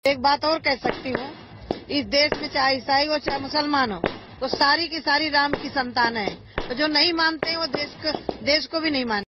एक बात और कह सकती हूँ, इस देश में चाहे ईसाई हो चाहे मुसलमान हो, तो सारी की सारी राम की संतान है। तो जो नहीं मानते हैं वो देश को भी नहीं मानते।